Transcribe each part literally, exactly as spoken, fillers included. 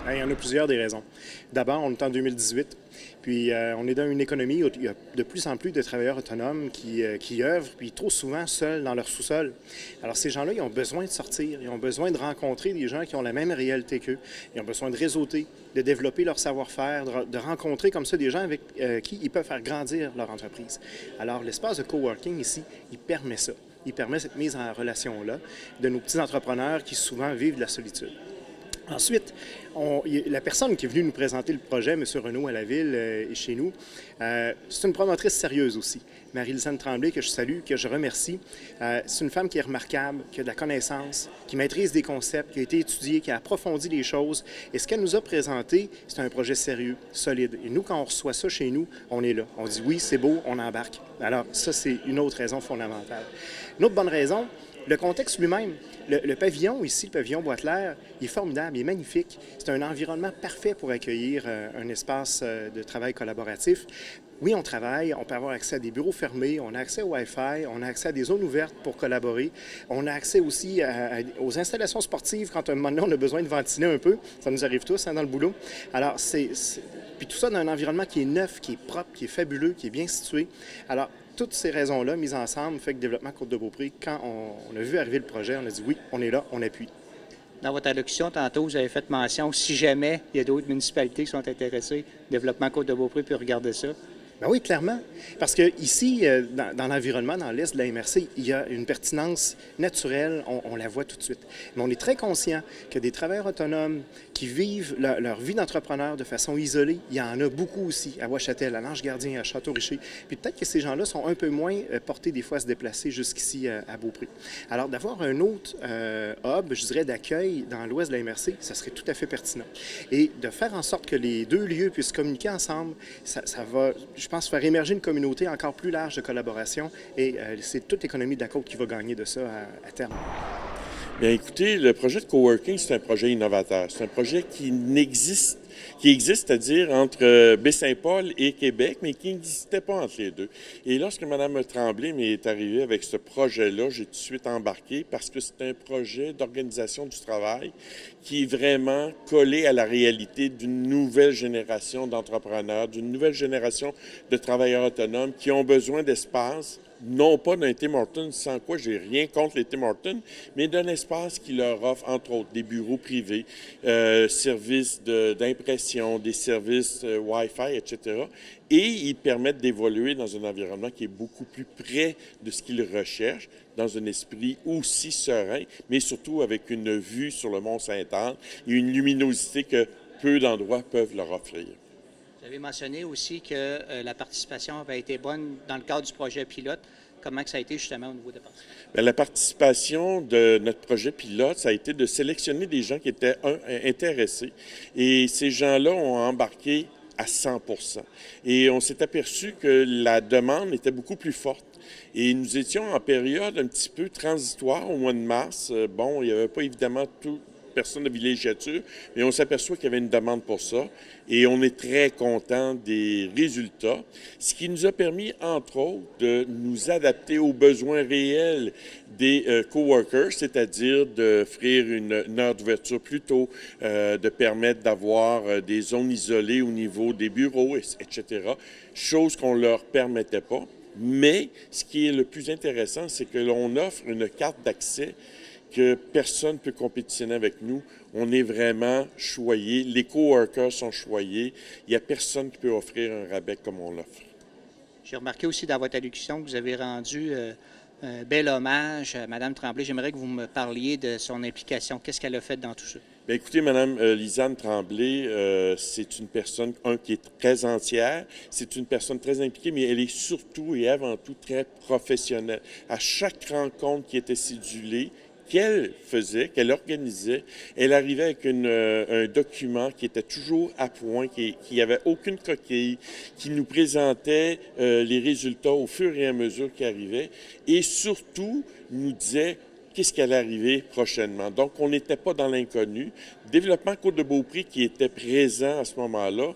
Il y en a plusieurs des raisons. D'abord, on est en deux mille dix-huit, puis euh, on est dans une économie où il y a de plus en plus de travailleurs autonomes qui, euh, qui œuvrent, puis trop souvent seuls dans leur sous-sol. Alors ces gens-là, ils ont besoin de sortir, ils ont besoin de rencontrer des gens qui ont la même réalité qu'eux, ils ont besoin de réseauter, de développer leur savoir-faire, de, de rencontrer comme ça des gens avec euh, qui ils peuvent faire grandir leur entreprise. Alors l'espace de coworking ici, il permet ça. Il permet cette mise en relation-là de nos petits entrepreneurs qui souvent vivent de la solitude. Ensuite, on, la personne qui est venue nous présenter le projet, M. Renaud à la ville euh, et chez nous, euh, c'est une promotrice sérieuse aussi. Marie-Lisanne Tremblay, que je salue, que je remercie. Euh, c'est une femme qui est remarquable, qui a de la connaissance, qui maîtrise des concepts, qui a été étudiée, qui a approfondi les choses. Et ce qu'elle nous a présenté, c'est un projet sérieux, solide. Et nous, quand on reçoit ça chez nous, on est là. On dit oui, c'est beau, on embarque. Alors ça, c'est une autre raison fondamentale. Une autre bonne raison, le contexte lui-même. Le, le pavillon ici, le pavillon Bois-Clair, il est formidable, il est magnifique. C'est un environnement parfait pour accueillir euh, un espace euh, de travail collaboratif. Oui, on travaille, on peut avoir accès à des bureaux fermés, on a accès au Wi-Fi, on a accès à des zones ouvertes pour collaborer. On a accès aussi à, à, aux installations sportives quand un moment donné, on a besoin de ventiler un peu. Ça nous arrive tous hein, dans le boulot. Alors, c'est... Puis tout ça dans un environnement qui est neuf, qui est propre, qui est fabuleux, qui est bien situé. Alors, toutes ces raisons-là, mises ensemble, fait que Développement Côte-de-Beaupré, quand on, on a vu arriver le projet, on a dit oui, on est là, on appuie. Dans votre allocution, tantôt, vous avez fait mention, si jamais il y a d'autres municipalités qui sont intéressées, Développement Côte-de-Beaupré peut regarder ça. Ben oui, clairement. Parce que ici, dans, dans l'environnement, dans l'est de la M R C, il y a une pertinence naturelle, on, on la voit tout de suite. Mais on est très conscient que des travailleurs autonomes qui vivent leur, leur vie d'entrepreneur de façon isolée, il y en a beaucoup aussi à Ouachâtel, à l'Ange-Gardien, à Château-Richer. Puis peut-être que ces gens-là sont un peu moins portés des fois à se déplacer jusqu'ici à, à Beaupré. Alors d'avoir un autre euh, hub, je dirais, d'accueil dans l'ouest de la M R C, ça serait tout à fait pertinent. Et de faire en sorte que les deux lieux puissent communiquer ensemble, ça, ça va... Je pense faire émerger une communauté encore plus large de collaboration et euh, c'est toute l'économie de la côte qui va gagner de ça à, à terme. Bien, écoutez, le projet de coworking, c'est un projet innovateur. C'est un projet qui n'existe, qui existe, c'est-à-dire entre Baie-Saint-Paul et Québec, mais qui n'existait pas entre les deux. Et lorsque Mme Tremblay m'est arrivée avec ce projet-là, j'ai tout de suite embarqué parce que c'est un projet d'organisation du travail qui est vraiment collé à la réalité d'une nouvelle génération d'entrepreneurs, d'une nouvelle génération de travailleurs autonomes qui ont besoin d'espace, non pas d'un Tim Hortons, sans quoi j'ai rien contre les Tim Hortons, mais d'un espace qui leur offre, entre autres, des bureaux privés, euh, services d'impression, de, des services euh, Wi-Fi, et cetera. Et ils permettent d'évoluer dans un environnement qui est beaucoup plus près de ce qu'ils recherchent, dans un esprit aussi serein, mais surtout avec une vue sur le Mont-Sainte-Anne et une luminosité que peu d'endroits peuvent leur offrir. Vous avez mentionné aussi que euh, la participation avait été bonne dans le cadre du projet pilote. Comment que ça a été justement au niveau de la participation? Bien, la participation de notre projet pilote, ça a été de sélectionner des gens qui étaient un, intéressés. Et ces gens-là ont embarqué à cent pour cent. Et on s'est aperçu que la demande était beaucoup plus forte. Et nous étions en période un petit peu transitoire au mois de mars. Bon, il n'y avait pas évidemment tout... personne de villégiature, mais on s'aperçoit qu'il y avait une demande pour ça et on est très content des résultats, ce qui nous a permis, entre autres, de nous adapter aux besoins réels des euh, coworkers, c'est-à-dire d'offrir une, une heure d'ouverture plus tôt, euh, de permettre d'avoir euh, des zones isolées au niveau des bureaux, et cetera, chose qu'on ne leur permettait pas. Mais ce qui est le plus intéressant, c'est que l'on offre une carte d'accès que personne ne peut compétitionner avec nous. On est vraiment choyés. Les coworkers sont choyés. Il n'y a personne qui peut offrir un rabais comme on l'offre. J'ai remarqué aussi dans votre allocution que vous avez rendu euh, un bel hommage à Mme Tremblay. J'aimerais que vous me parliez de son implication. Qu'est-ce qu'elle a fait dans tout ça? Bien, écoutez, Mme euh, Lisanne Tremblay, euh, c'est une personne, un, qui est très entière, c'est une personne très impliquée, mais elle est surtout et avant tout très professionnelle. À chaque rencontre qui était cédulée, qu'elle faisait, qu'elle organisait, elle arrivait avec une, euh, un document qui était toujours à point, qui n'avait aucune coquille, qui nous présentait euh, les résultats au fur et à mesure qu'ils arrivaient et surtout nous disait qu'est-ce qui allait arriver prochainement. Donc, on n'était pas dans l'inconnu. Développement Côte-de-Beaupré, qui était présent à ce moment-là,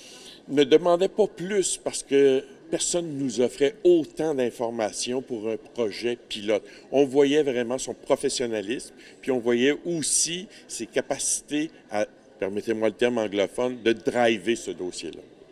ne demandait pas plus parce que personne ne nous offrait autant d'informations pour un projet pilote. On voyait vraiment son professionnalisme, puis on voyait aussi ses capacités à permettez-moi le terme anglophone, de driver ce dossier-là.